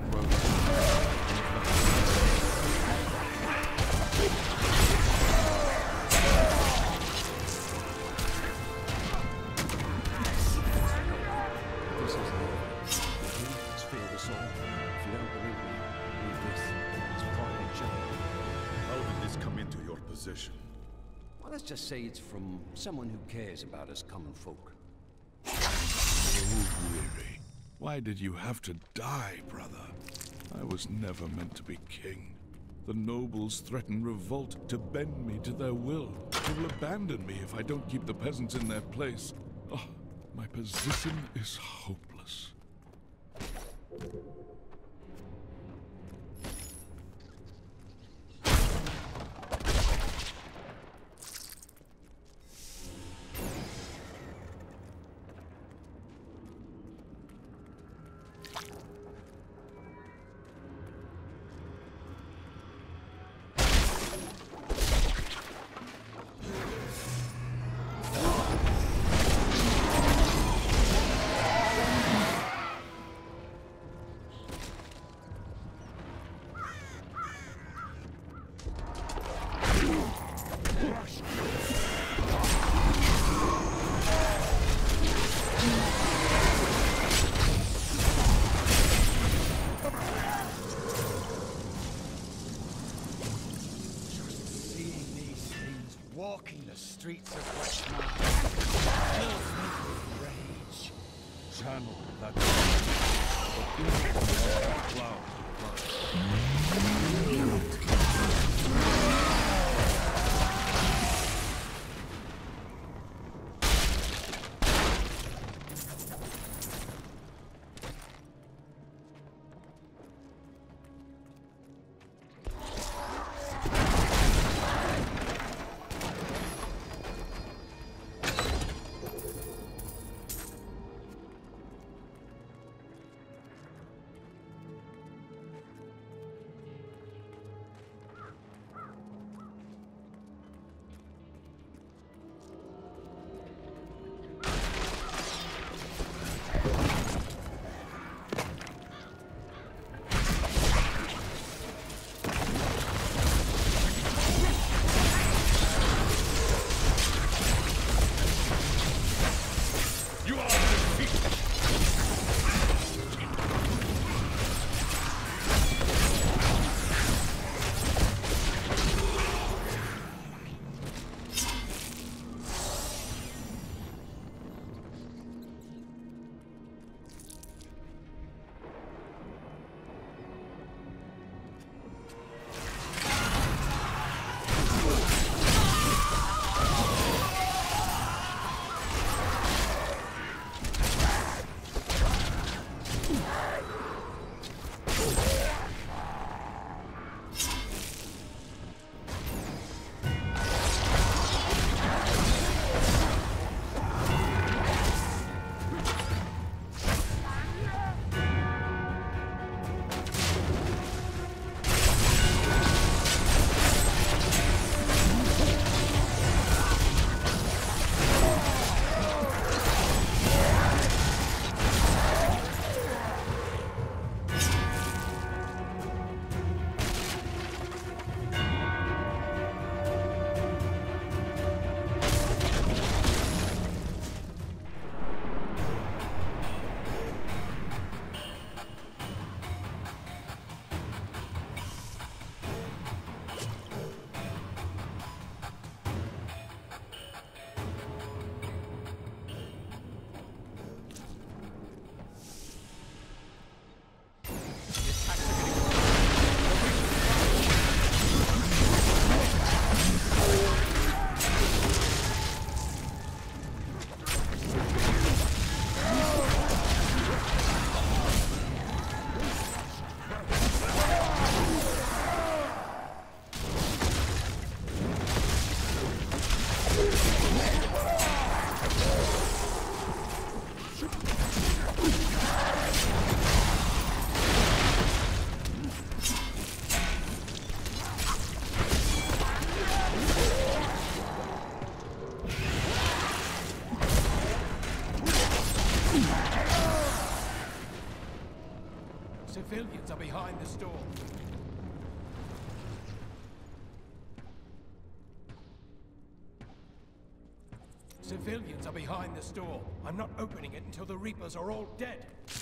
Well, let's just say it's from someone who cares about us common folk. Oh, weary. Why did you have to die, brother? I was never meant to be king. The nobles threaten revolt to bend me to their will. They will abandon me if I don't keep the peasants in their place. Oh, my position is hopeless. Walking the streets of Westmount fills me with rage. Channel that cloud. behind the store. Civilians are behind the store. I'm not opening it until the Reapers are all dead.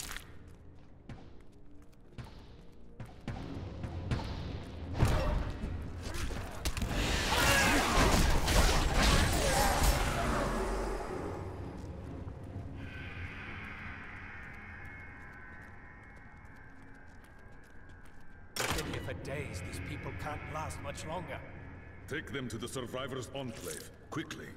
Been here for days. These people can't last much longer. Take them to the survivors' enclave, quickly.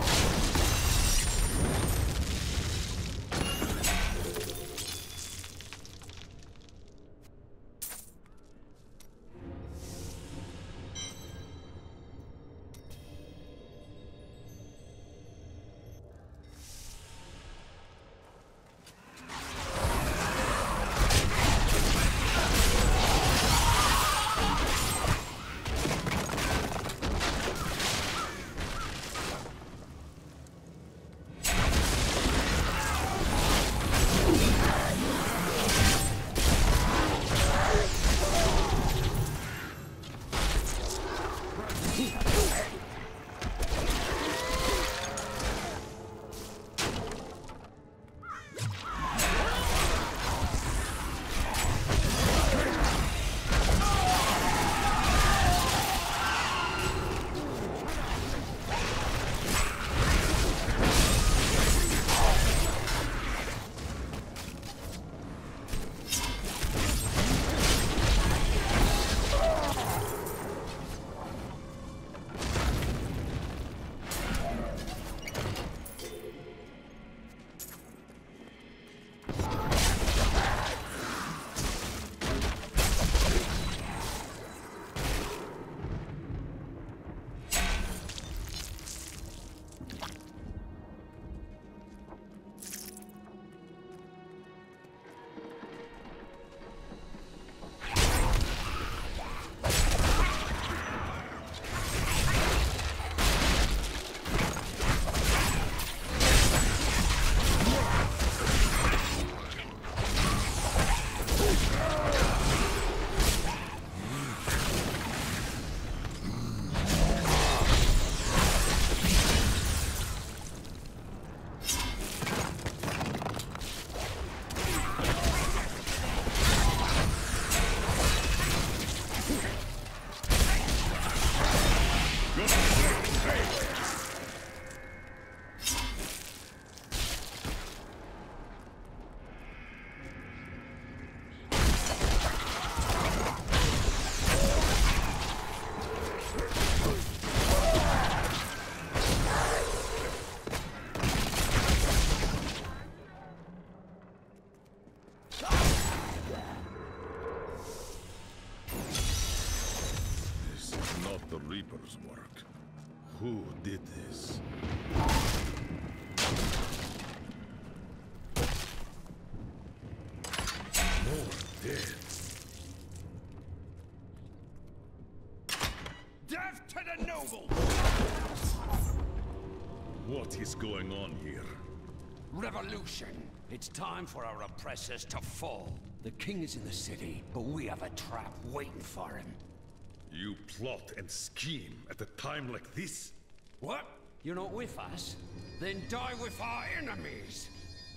The Reaper's work. Who did this? More dead. Death to the nobles! What is going on here? Revolution! It's time for our oppressors to fall. The king is in the city, but we have a trap waiting for him. You plot and scheme at a time like this? What? You're not with us? Then die with our enemies!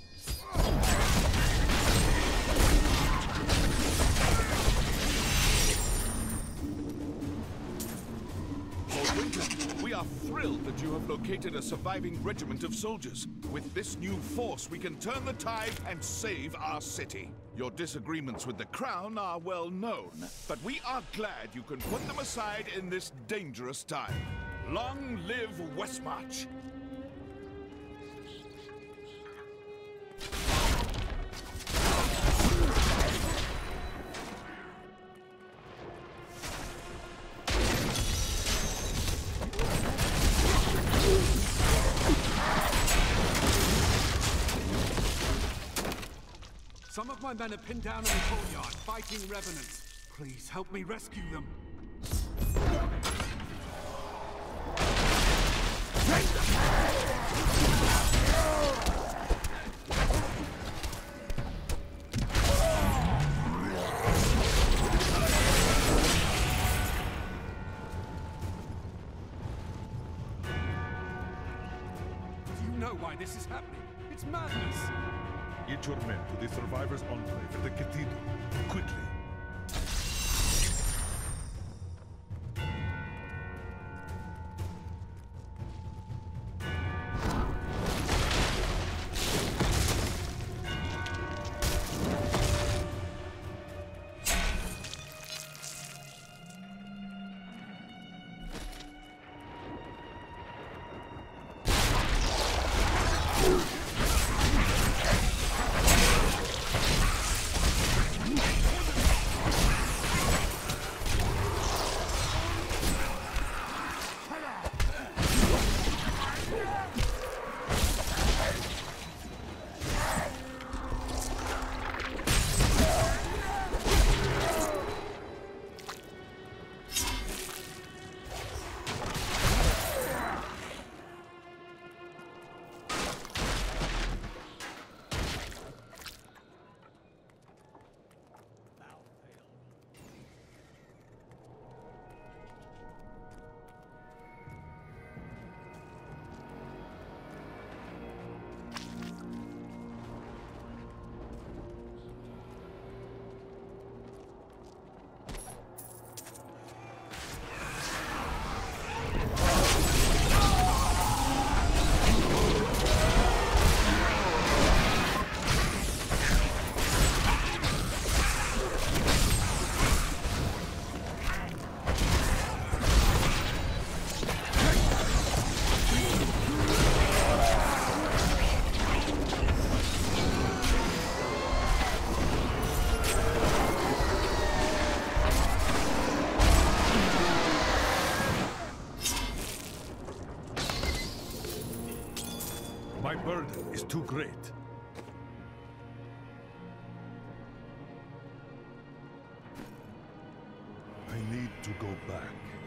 We are thrilled that you have located a surviving regiment of soldiers. With this new force, we can turn the tide and save our city. Your disagreements with the Crown are well known, but we are glad you can put them aside in this dangerous time. Long live Westmarch! Some of my men are pinned down in the courtyard, fighting revenants. Please help me rescue them. this is happening. It's madness. Get your men to the survivors' enclave at the cathedral. Quickly. My burden is too great. I need to go back.